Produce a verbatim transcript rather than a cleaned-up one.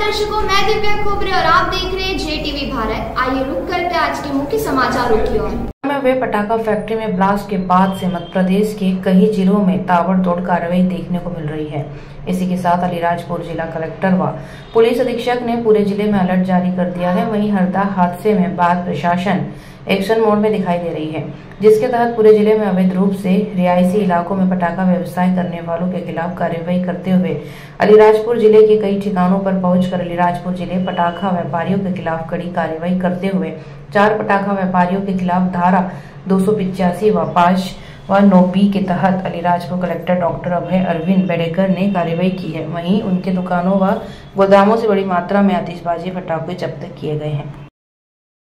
दर्शकों, मैं दिव्या खोबरे और आप देख रहे हैं जे टीवी भारत। आइए रुक करते आज के मुख्य समाचारों की ओर। में हुए पटाखा फैक्ट्री में ब्लास्ट के बाद से मध्य प्रदेश के कई जिलों में ताबड़तोड़ कार्रवाई देखने को मिल रही है। इसी के साथ अलीराजपुर जिला कलेक्टर व पुलिस अधीक्षक ने पूरे जिले में अलर्ट जारी कर दिया है। वहीं हरदा हादसे में बाद प्रशासन एक्शन मोड में दिखाई दे रही है, जिसके तहत पूरे जिले में अवैध रूप से रिहायशी इलाकों में पटाखा व्यवसाय करने वालों के खिलाफ कार्रवाई करते हुए अलीराजपुर जिले के कई ठिकानों पर पहुंचकर अलीराजपुर जिले पटाखा व्यापारियों के खिलाफ कड़ी कार्रवाई करते हुए चार पटाखा व्यापारियों के खिलाफ धारा दो सौ पिचासी व पाँच व नौ बी के तहत अलीराजपुर कलेक्टर डॉक्टर अभय अरविंद बेडेकर ने कार्रवाई की है। वहीं उनके दुकानों व गोदामों से बड़ी मात्रा में आतिशबाजी पटाखे जब्त किए गए हैं।